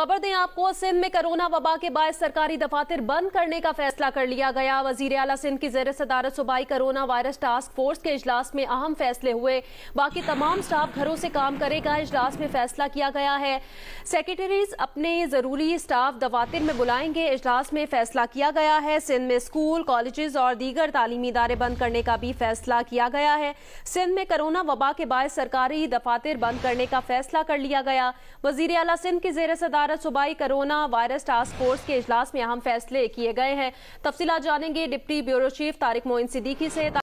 खबर दें आपको, सिंध में कोरोना वबा के बायस सरकारी दफातर बंद करने का फैसला कर लिया गया। वजीर आला सिंध की ज़ेर सदारत सूबाई कोरोना वायरस टास्क फोर्स के इजलास में अहम फैसले हुए। बाकी तमाम स्टाफ घरों से काम करेगा। इजलास में फैसला किया गया है सेक्रेटरीज अपने जरूरी स्टाफ दफातर में बुलाएंगे। इजलास में फैसला किया गया है सिंध में स्कूल, कॉलेजेस और दीगर तालीमी इदारे बंद करने का भी फैसला किया गया है। सिंध में कोरोना वबा के बायस सरकारी दफातर बंद करने का फैसला कर लिया गया। वजीर आला सिंध की ज़ेर सदारत सूबाई कोरोना वायरस टास्क फोर्स के इजलास में अहम फैसले किए गए हैं। तफसीलात जानेंगे deputy bureau chief Tariq Moin Siddiqui से।